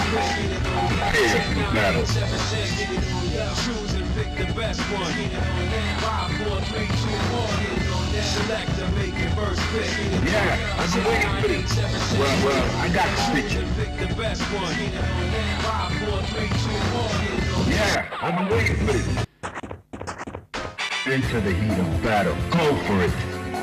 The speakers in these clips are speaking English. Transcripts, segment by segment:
Prepare for battle. Choose and pick the best one. 5, 4, 3, 2, 1. Select and make your first pick. Yeah, I'm waiting for this. Well, I got the picture. Pick the best one. 5, 4, 3, 2, 1. Yeah, I've been waiting for this. Into the heat of battle. Go for it.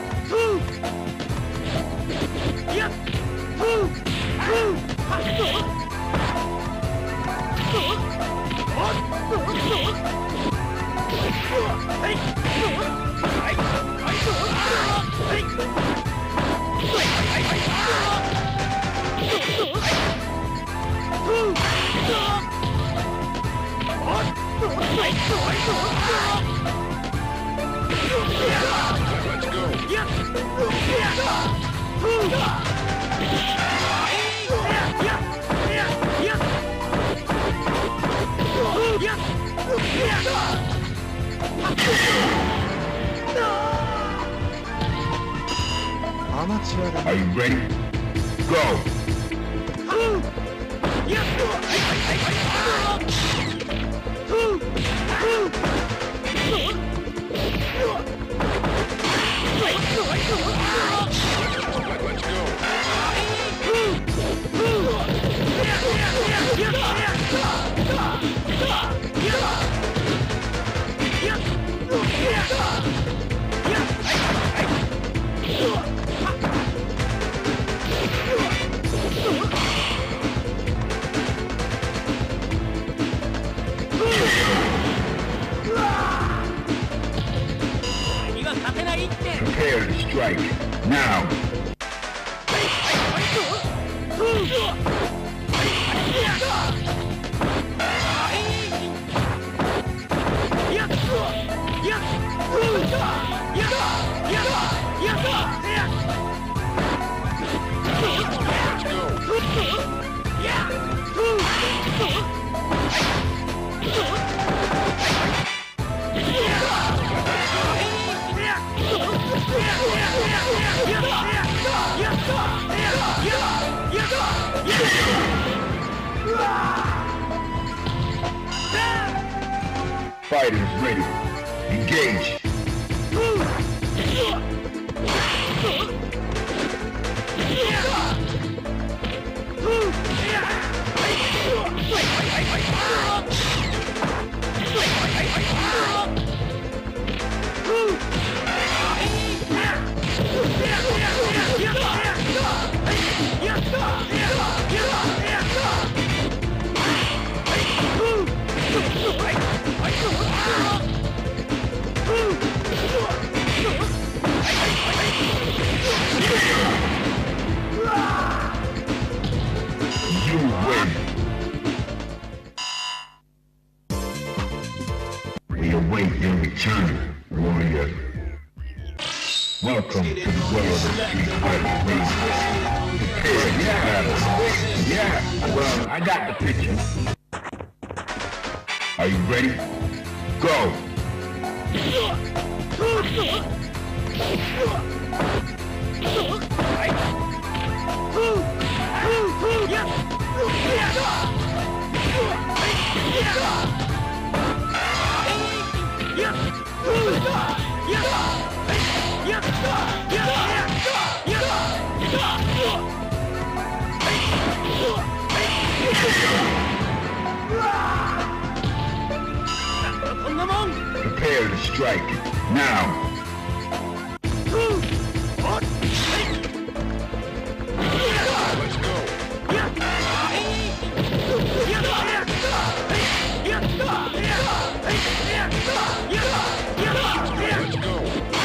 Let's go. Are you ready? Go! Let's go. Prepare to strike. Now! Fighters ready. Engage. You win. We await your return, warrior. Welcome to the world of Street Fighter Rings. Prepare for battle. Yeah, well, I got the picture. Are you ready? Go! Prepare to strike. Now! Let's go. Let's go.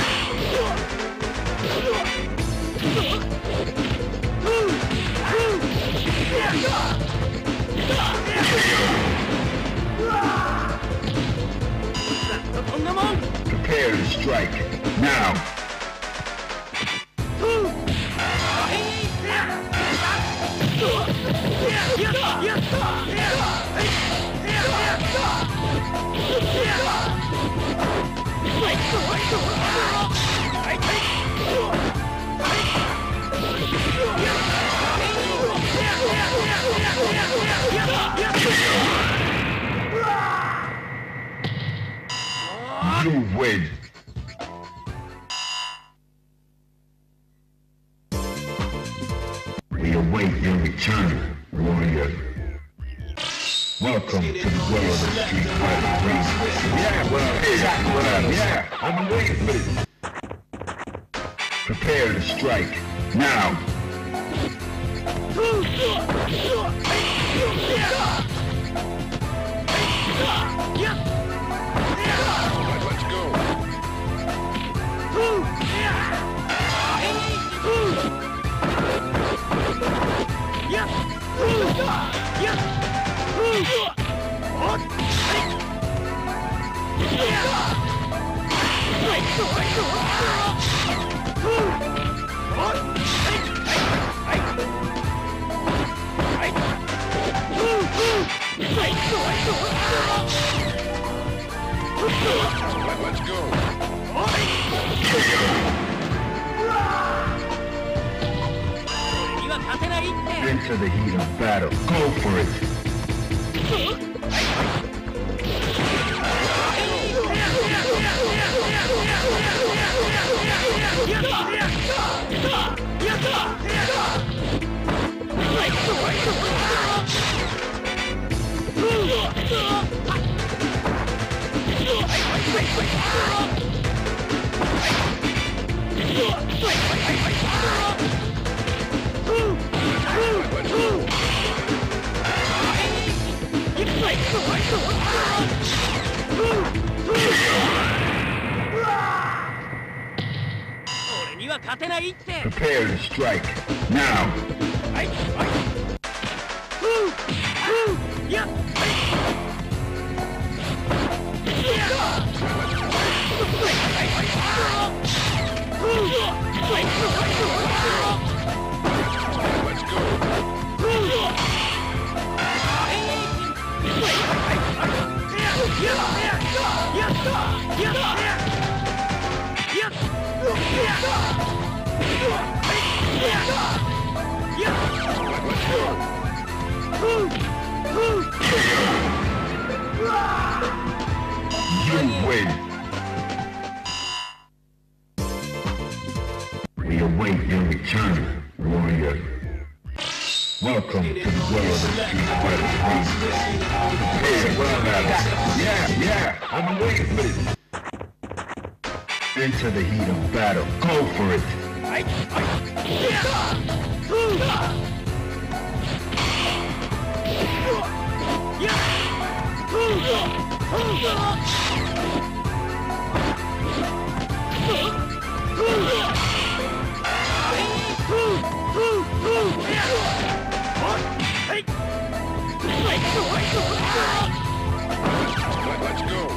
Prepare to strike. Now! await your return, warrior. Welcome to the world of Street Fighter 3. Yeah, well, exactly what I'm waiting for this. Prepare to strike, now. Let's go. Let's go. Into the heat of battle. Go for it. Prepare to strike, now. Let's go. You win. We await your return, warrior. Welcome to the world of Street Fighter 3. Hey, well, yeah, I'm waiting for this. Into the heat of battle. Go for it. Let's go.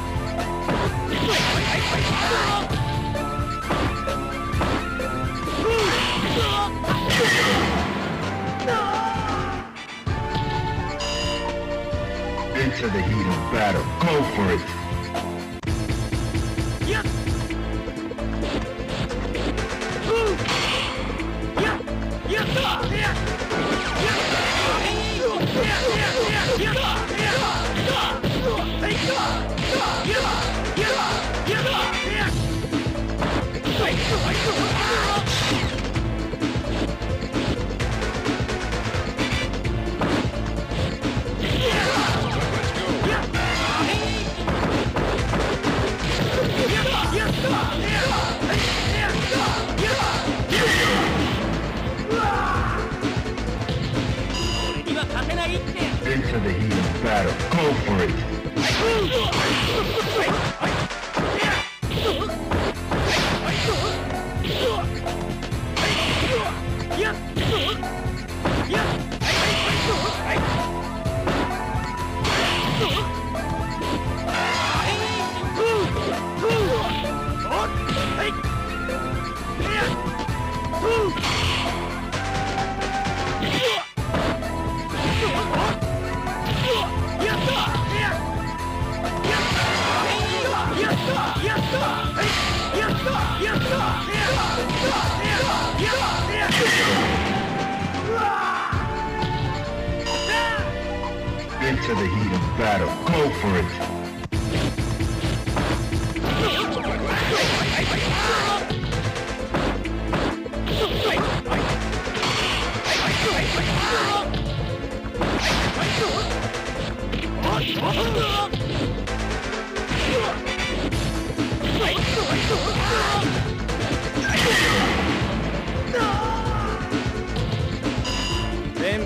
Into the heat of battle. Go for it. Into the heat of battle. Go for it. Into the heat of battle. Go for it.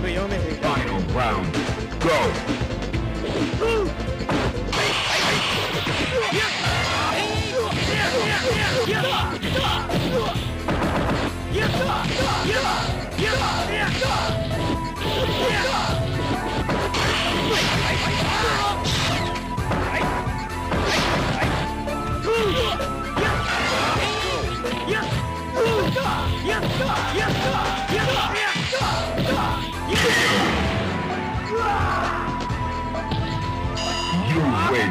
Final round. Go. You win.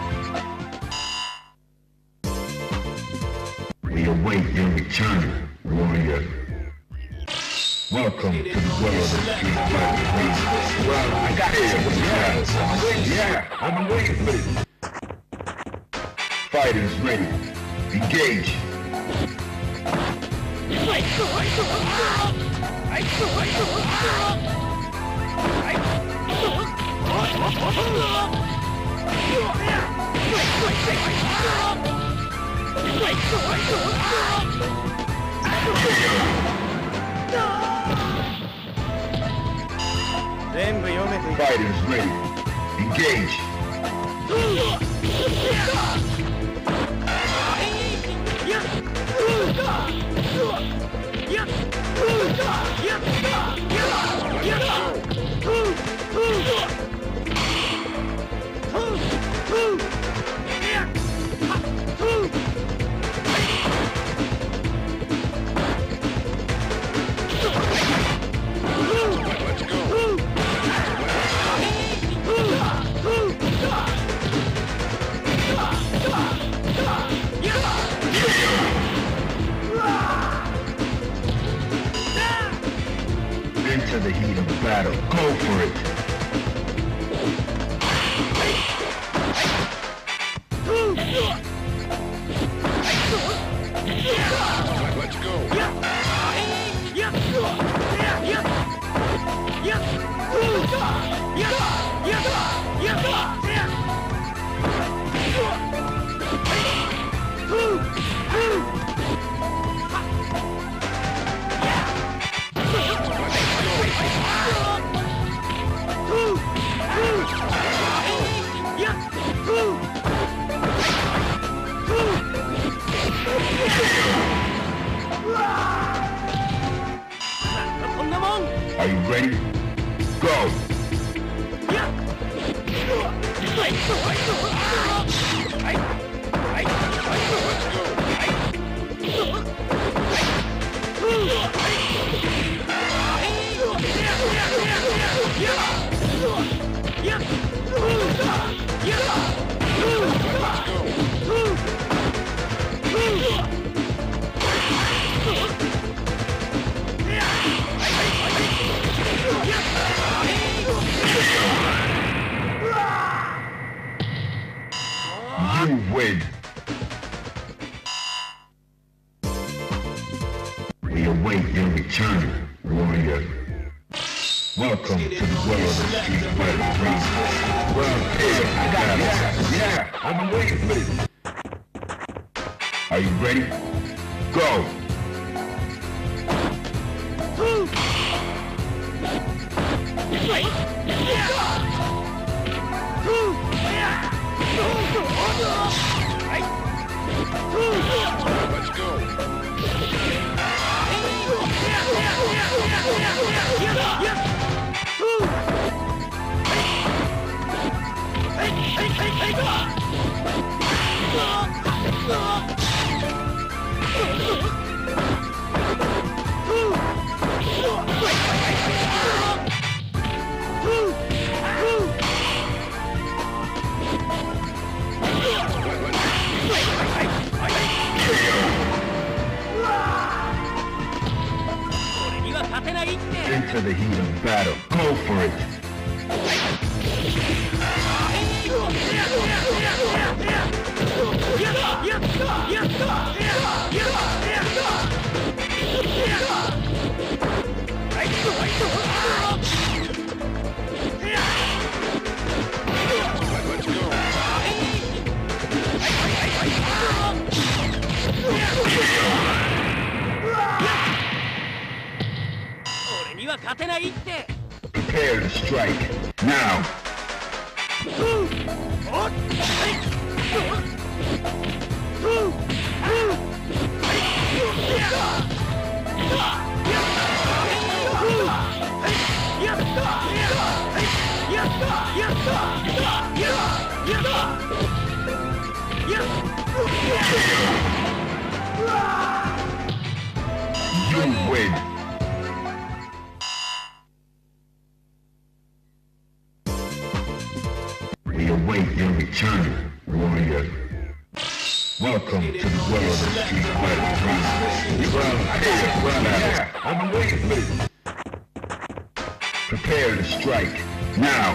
We await your return, warrior. Welcome to the world of Street Fighter 3. Well, I got it. Yeah, I've been waiting for this. Fighters ready. Engage. Fighters ready. Engage. Let's go. Into the heat of battle. Go for it. Let's go. Are you ready? Go! You win! We await your return, warrior. Welcome to the world of Street Fighter 3. Well, I got it. Yeah, I've been waiting for this. Are you ready? Go! Let's go. Into the heat of battle. Go for it. Let's go. 俺には勝てないって。 Prepare to strike. Now. You win. We await your return, warrior. Welcome to the world of Street Fighter 3. Run at it. I'm waiting for it. Prepare to strike. Now.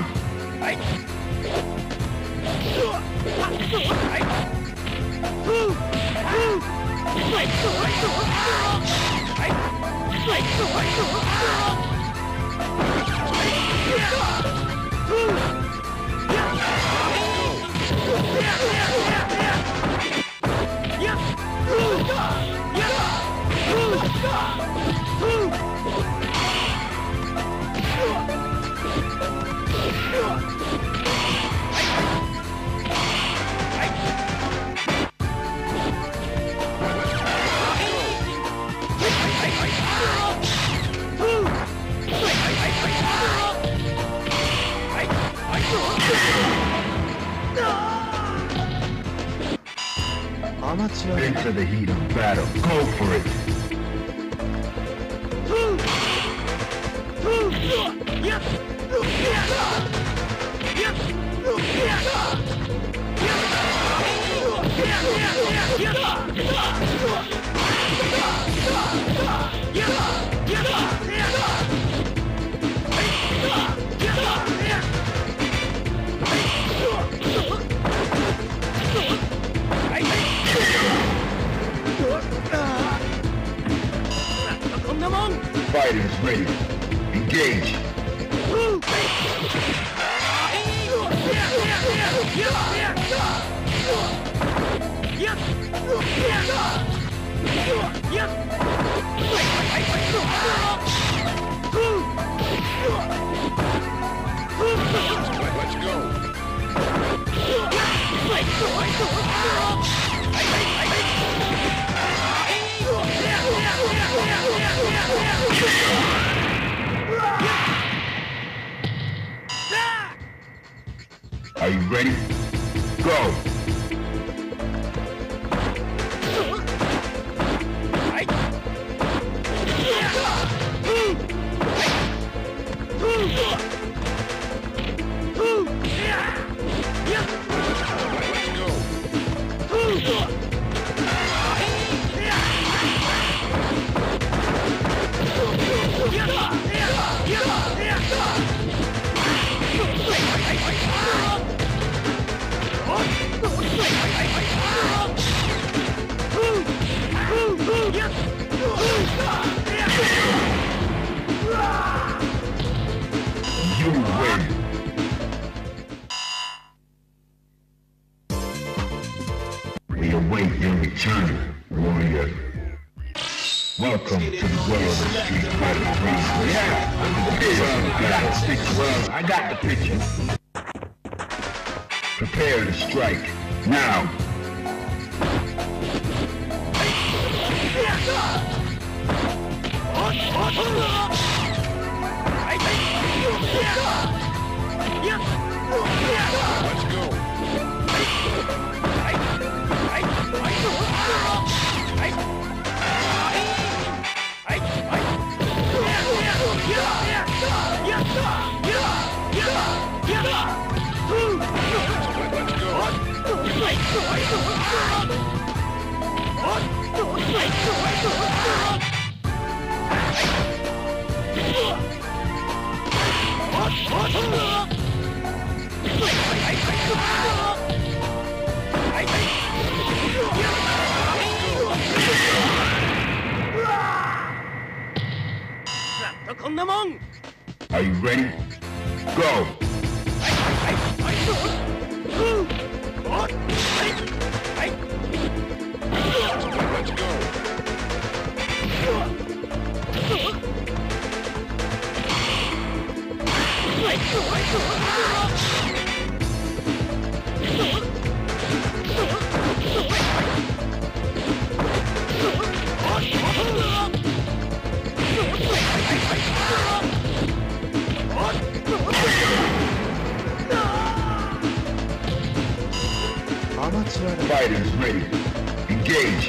Into the heat of battle. Go for it. Fighters ready. Engage. Let's go. Are you ready? Go! You win. We await your return, warrior. Welcome to the world of Street Fighter 3. Yeah, I got the picture. Prepare to strike. Now. Let's go. Are you ready? Go! Let's go. Fighters ready. Engage.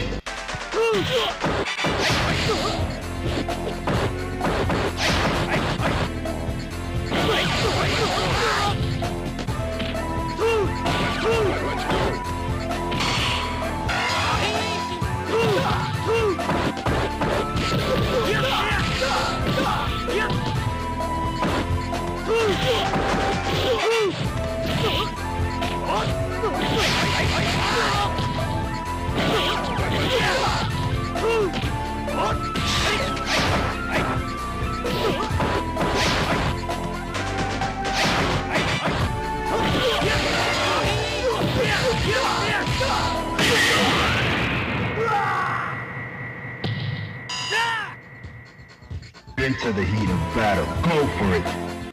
Into the heat of battle. Go for it.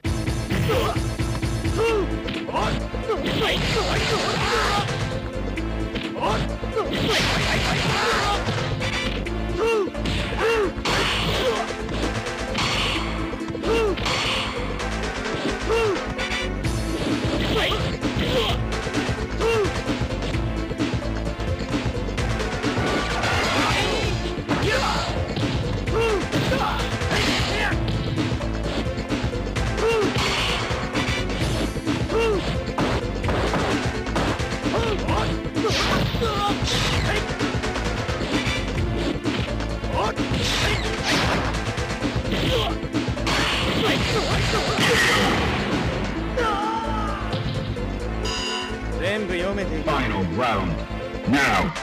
Final round. Now.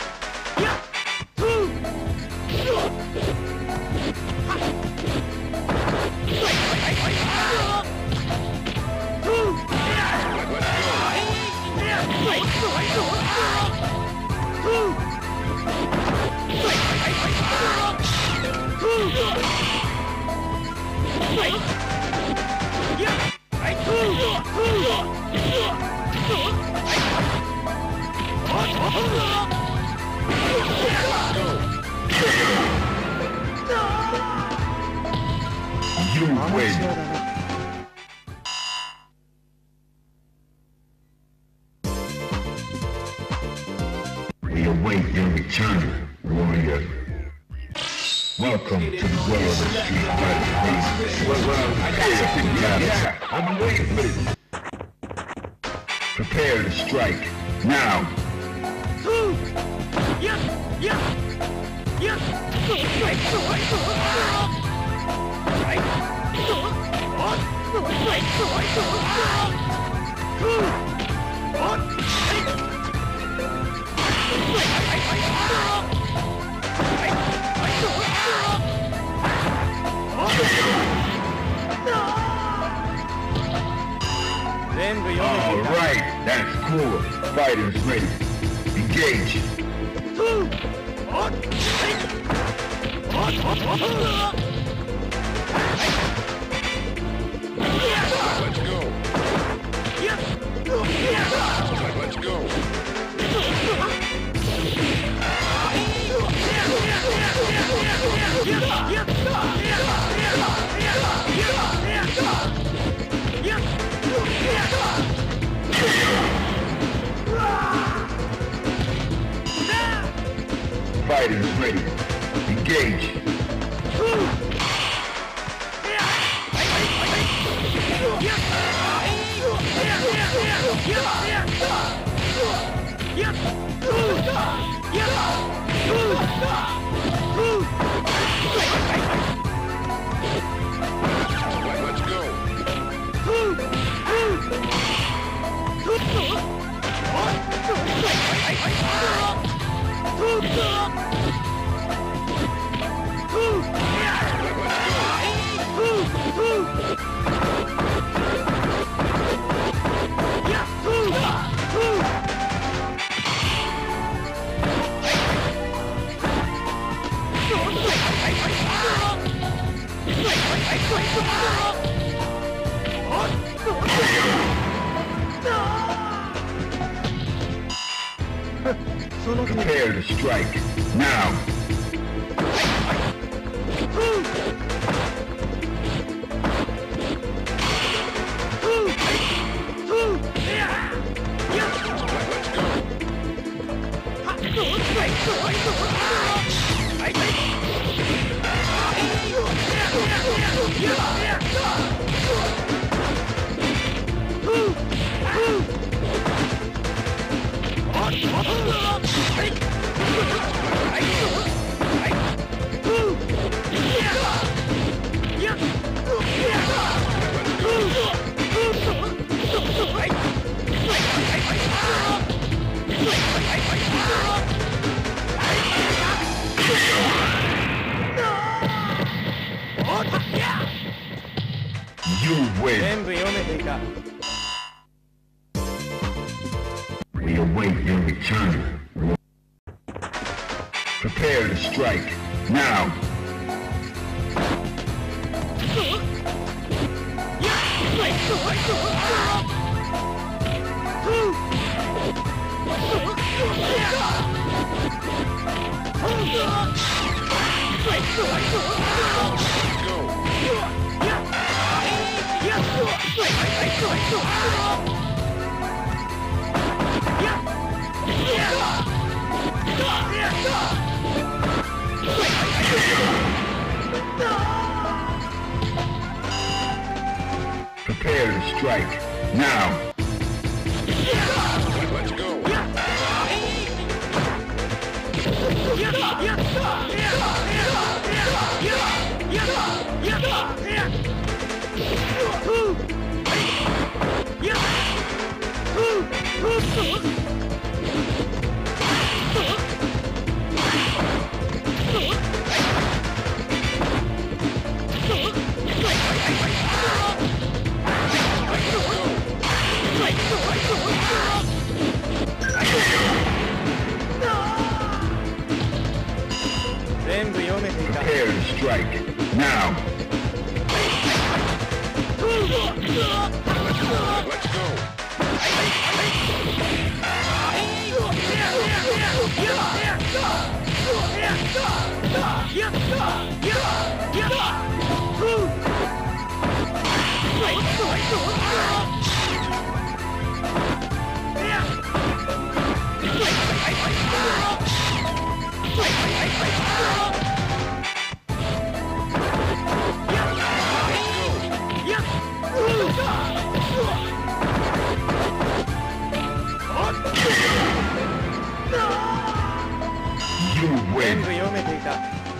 You win. We await your return, warrior. Welcome to the world of Street Fighter. Well, I'm waiting for this. Prepare to strike. Now. All right, that's cool. Fighters ready. Engage. Let's go. Let's go. Fighters ready. Engage. Let's go. Prepare to strike. Now. You win. 全部読めていた。 We await your return. Prepare to strike. Now. Prepare to strike. Now. Let's go. 全部読めていた。 Prepare to strike. Now. Let's go. You 全 win. 部読めていた。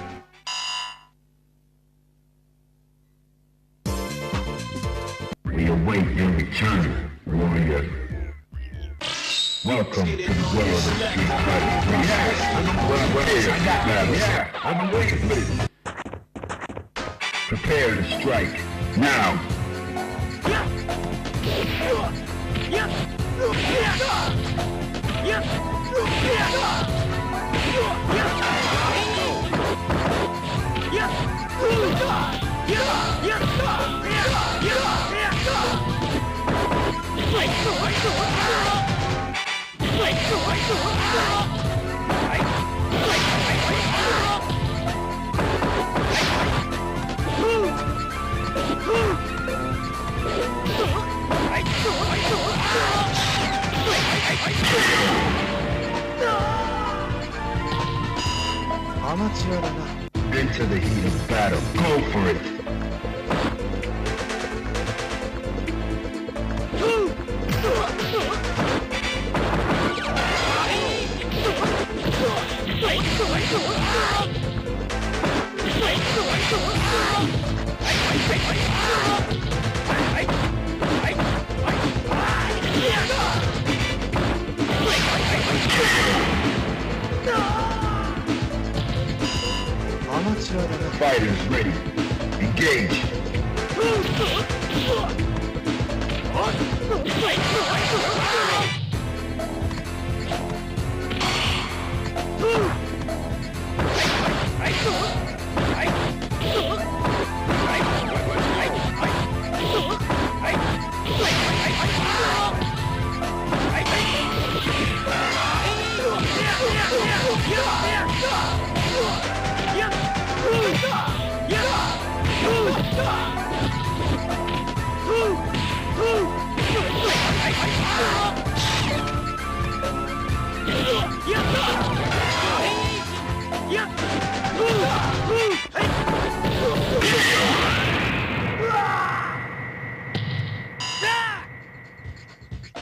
We await your return, warrior. Welcome to the world of Street Fighter 3. Yeah, I've been waiting for this. Prepare to strike. Now. Into the heat of battle. Go for it. Fighters ready. Engage.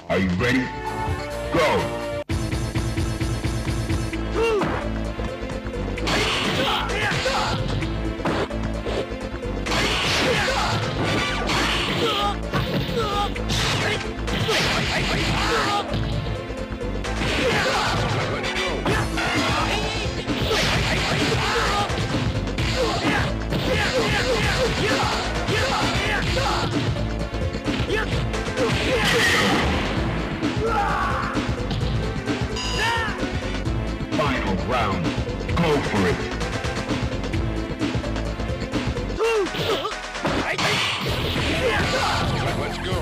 Are you ready? Go! Final round. Go for it. Let's go.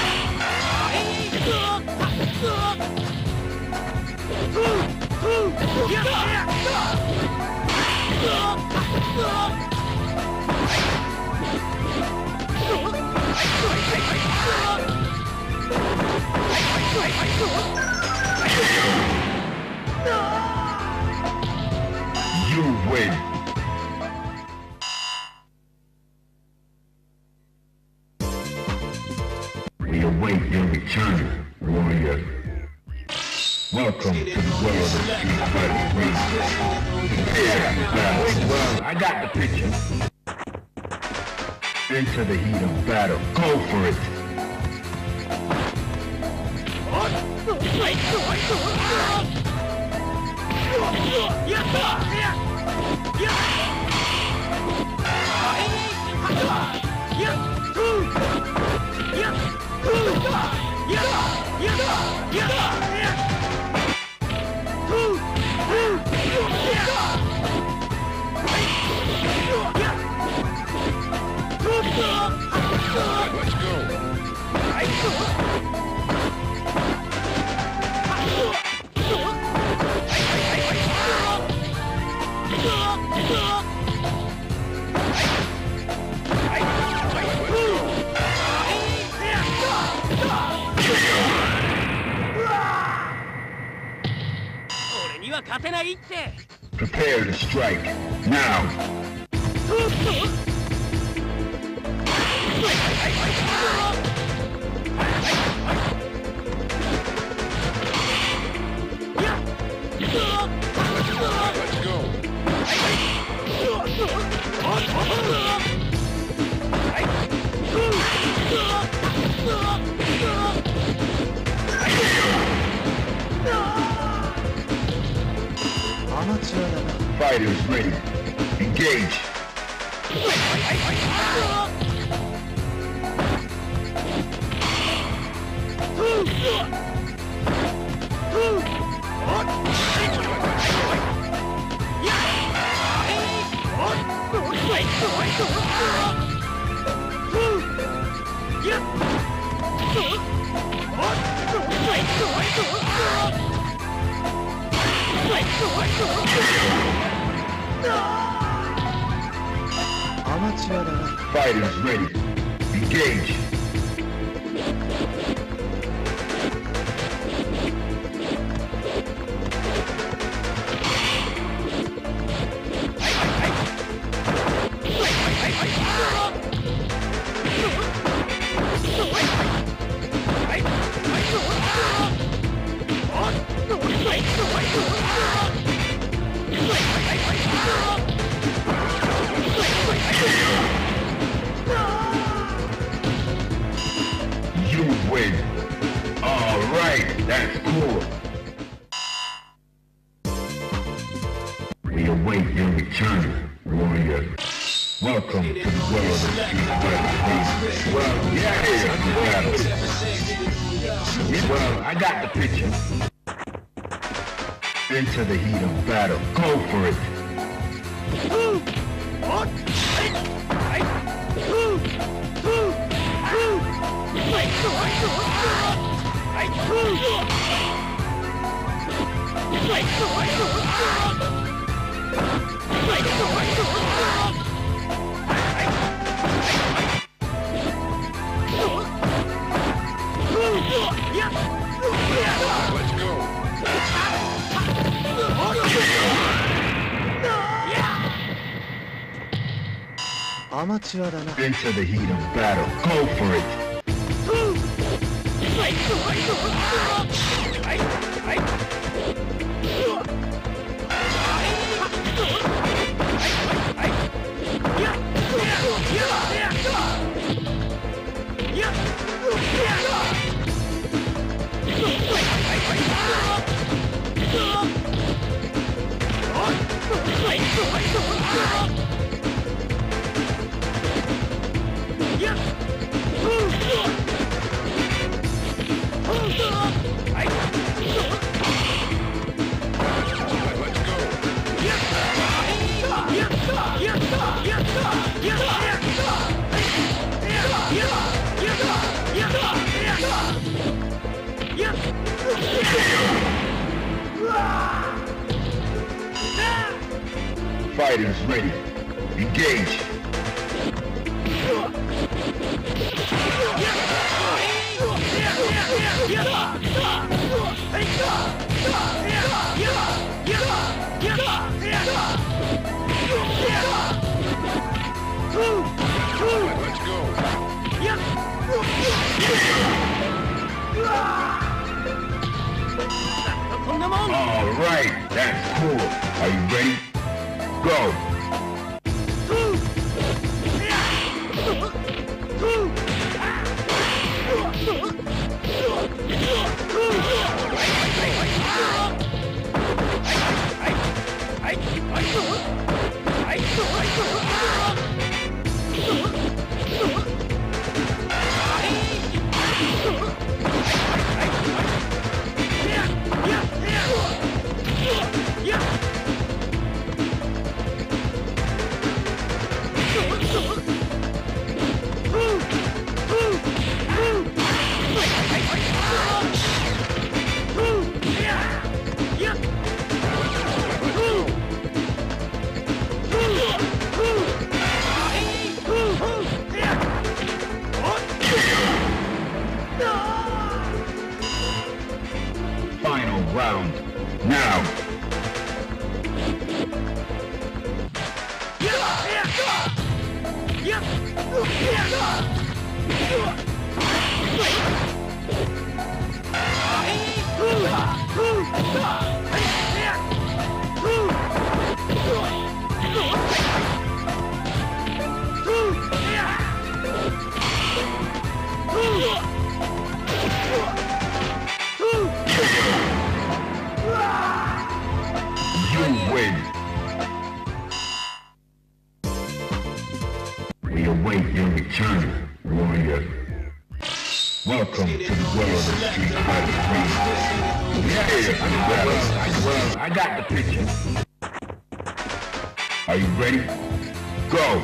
You win. We await your return, warrior. Welcome to the world of Street Fighter 3. Well, I got the picture. Into the heat of battle. Go for it. Let's go. Prepare to strike. Now. Let's go. Fighters ready. Engage. Fighters ready. Engage. You win. All right, that's cool. We await your return, warrior. Welcome to the world of Street Fighter 3. Well, yeah, well, I got the picture. Into the heat of battle. Go for it. Let's go. Into the heat of battle. Go for it. Fighters ready. Engage. Let's go. All right, that's cool. Are you ready? Go. Final round. Now. You win. We await your return, warrior. Welcome to the world of Street Fighter 3. Yeah, I got the picture. Are you ready? Go.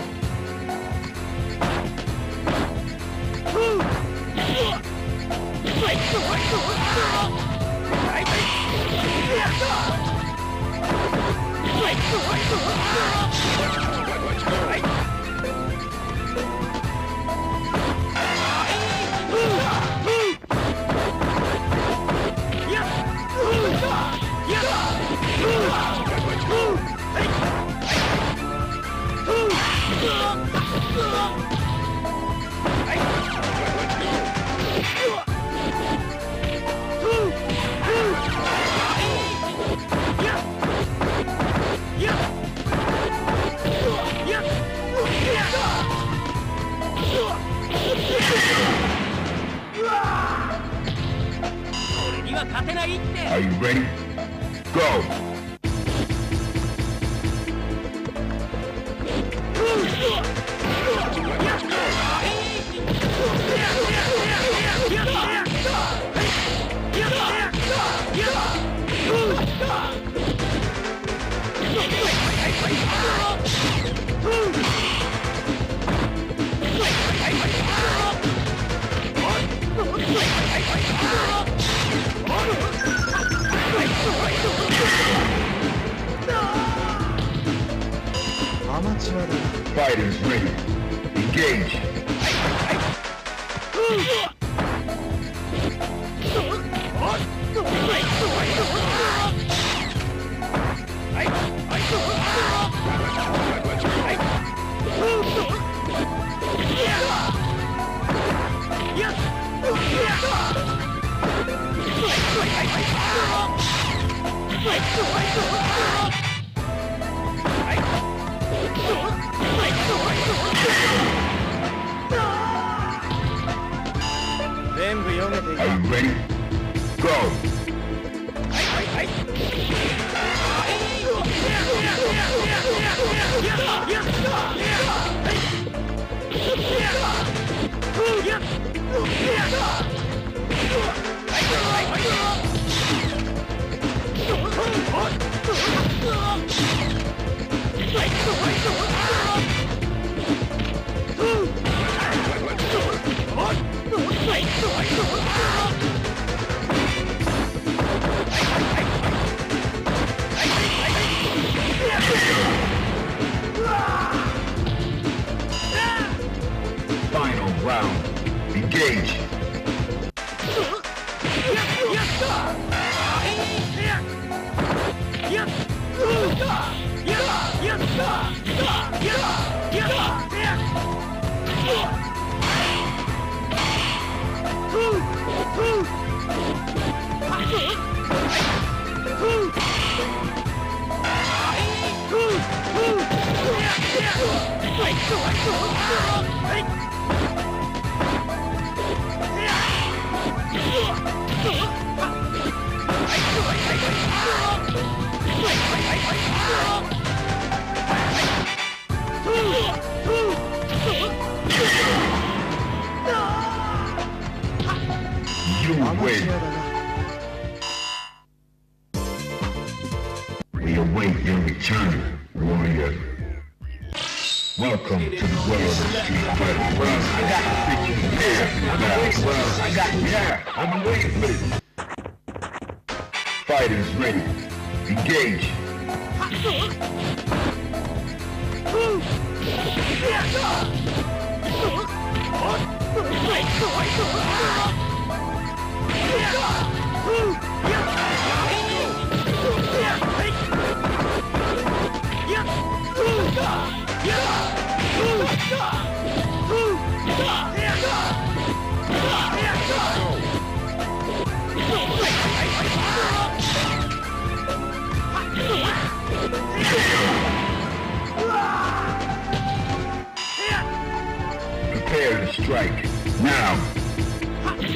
Are you ready? Go! Fighters ready. Engage. 全部読めてい Are た you ready? Go! Final round. Engage. You アマチュア win. だな We await your return, warrior. Welcome to the world of Street Fighter. Well, I got the picture here. I got I'm waiting for this. Fighters ready. Engage. Prepare to strike. Now. Let's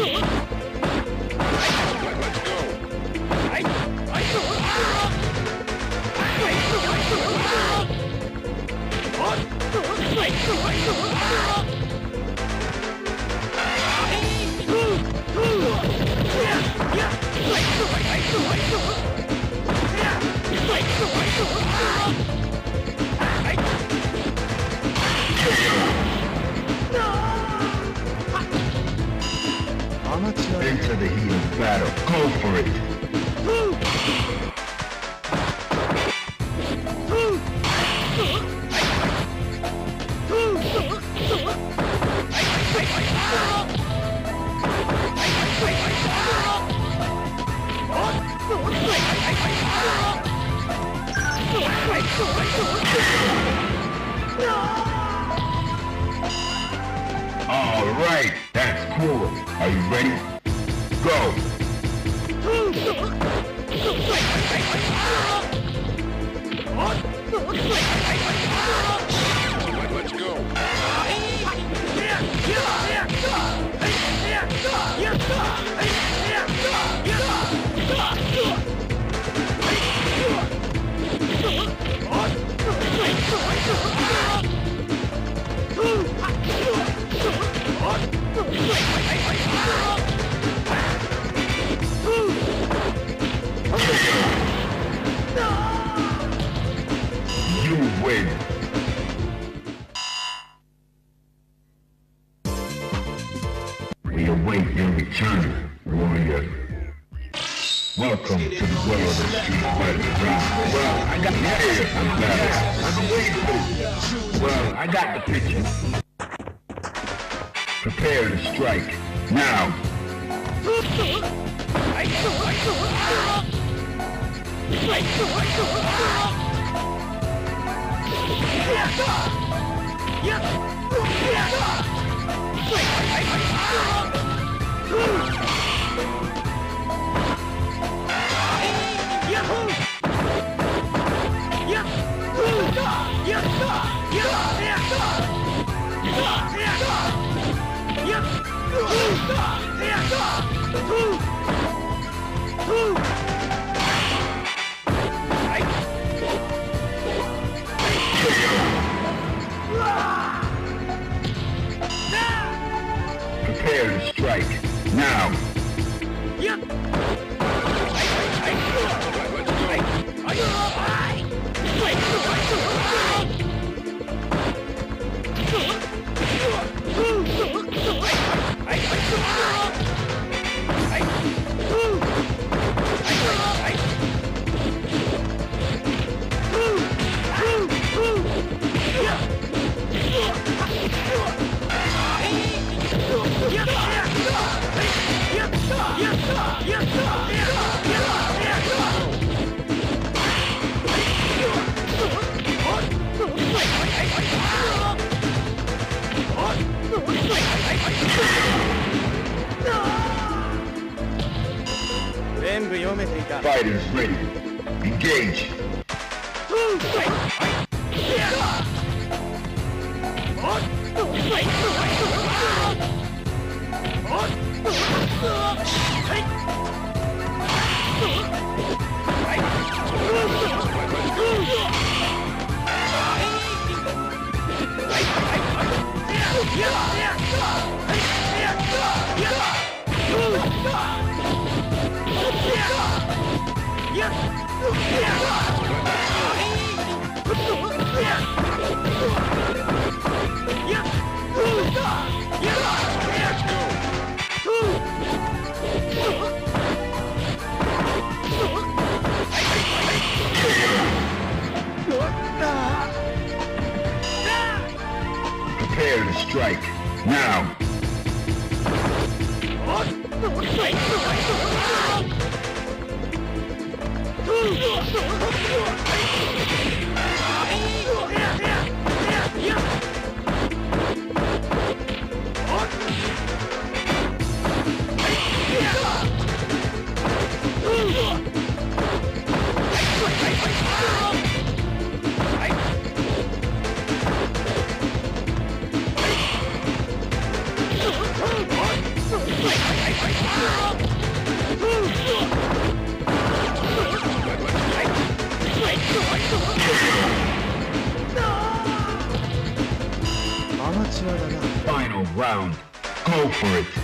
Into the heat of battle. Go for it. All right, that's cool. Are you ready? Go. Let's go. You win. We await your return, warrior. Welcome to the world of Street Fighter. Well, I got I'm waiting for this. Well, I got the picture. Prepare to strike. Now. Prepare to strike. Now. Fighters ready. Engage. Prepare to strike. Now. Final round. Go for it.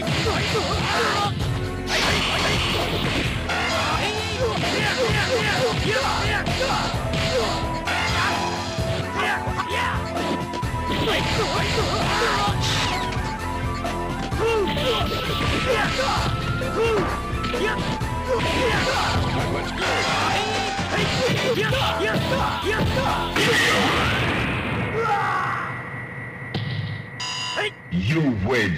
Let's go. You win.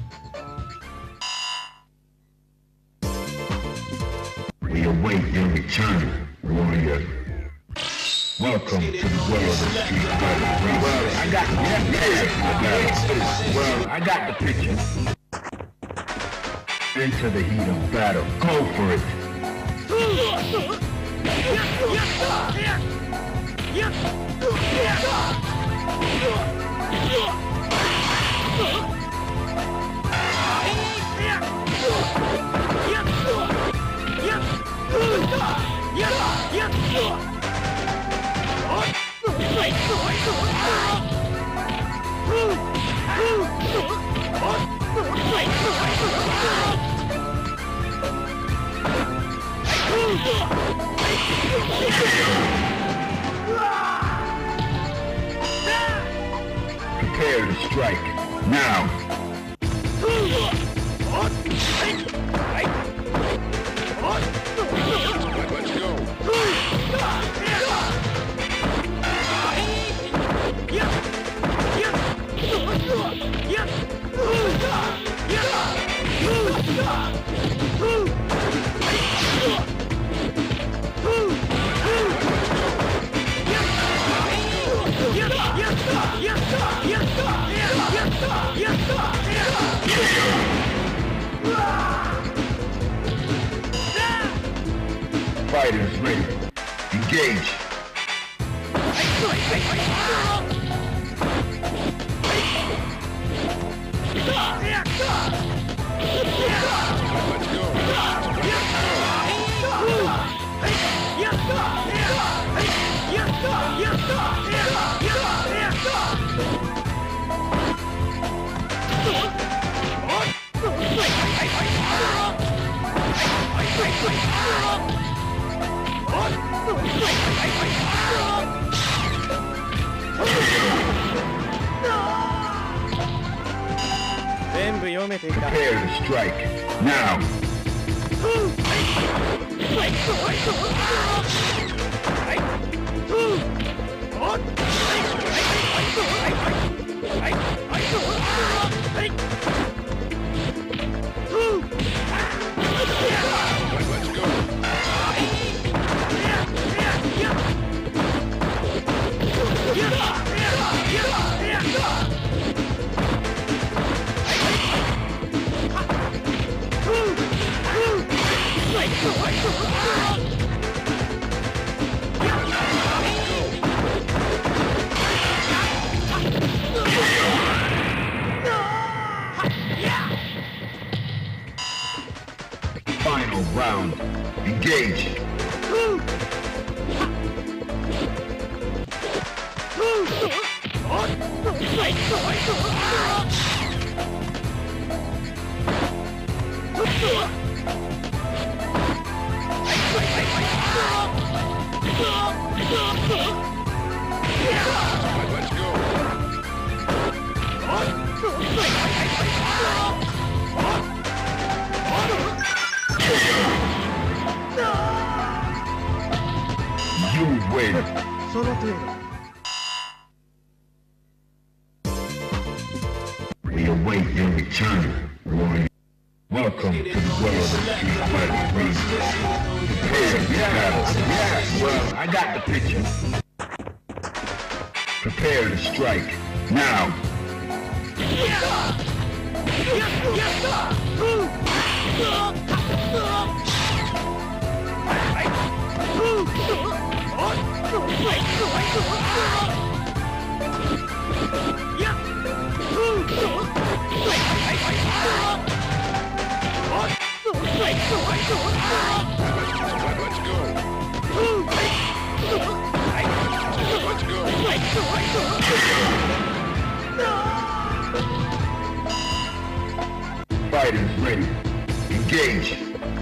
We await your return, warrior. Welcome to the world of Street Fighter. Well, I got the picture. Into the heat of battle. Go for it. Prepare to strike. Now. Let's go. Fighters ready. Engage. Let's 全部読めていた。 Prepare to strike. Now. Let's go. Final round. Engage. Let's go. You win. その程度。 We await your return, warrior. Welcome to the world of Street Fighter 3. Prepare for battle. Yeah, well, I got the picture. Prepare to strike. Now. Let's go. Fighters ready. Engage.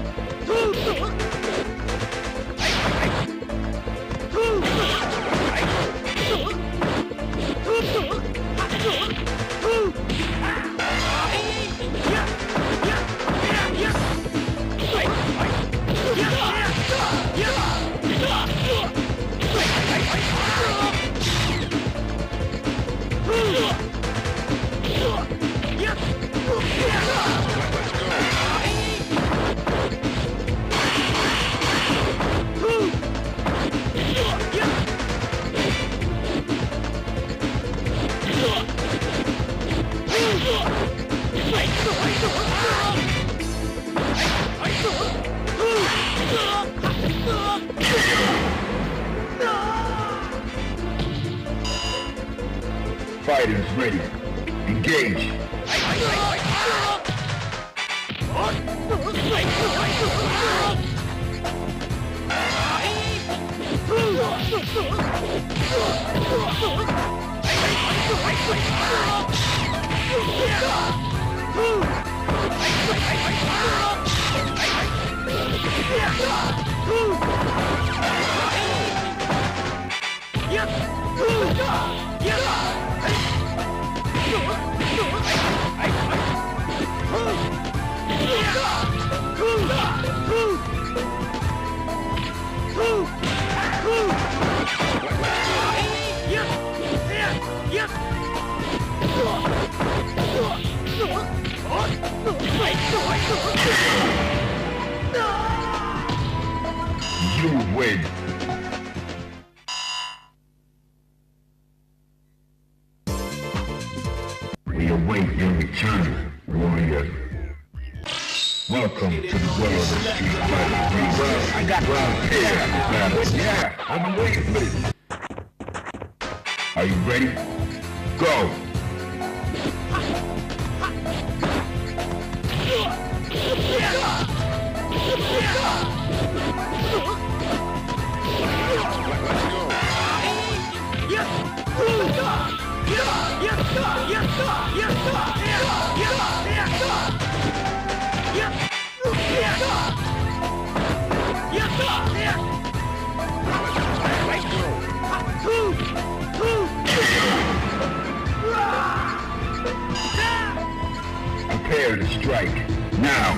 Fighters ready. Engage. You win. We await your return, warrior. Welcome to the world of Street Fighter 3. Well, I got battle. Yeah, I'm waiting for this. Are you ready? Go. Prepare to strike. Now.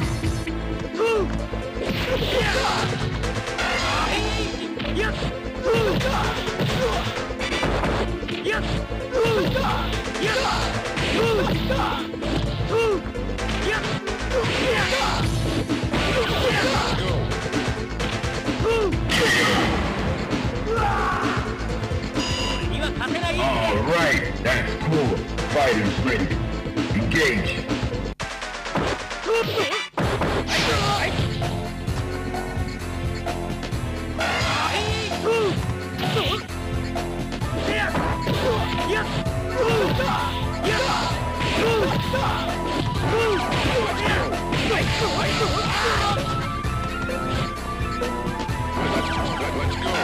All right, that's cool. Fighters ready. Engage. Let's go.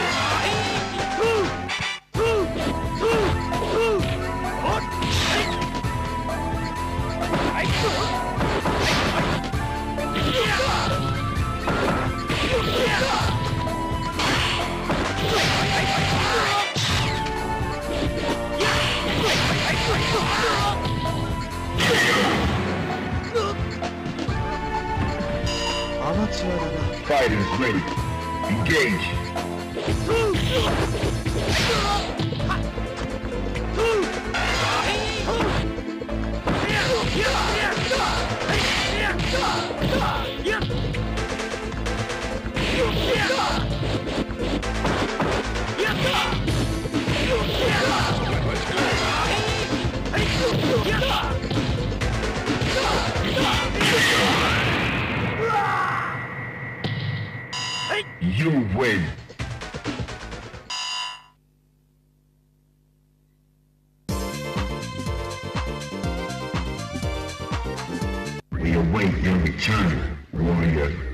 Fighters ready. Engage. You win. We await your return, warrior.